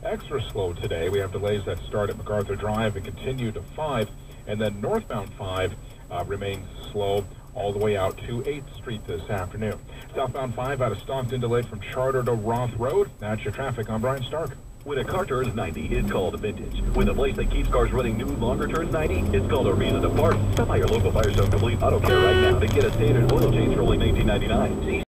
extra slow today. We have delays that start at MacArthur Drive and continue to 5, and then northbound 5 remains slow all the way out to 8th Street this afternoon. Southbound 5 out of Stockton delayed from Charter to Roth Road. That's your traffic. I'm Brian Stark. When a car turns 90, it's called a vintage. When the place that keeps cars running new longer turns 90, it's called a reason to party. Stop by your local Firestone Complete Auto Care right now to get a standard oil change for only $19.99.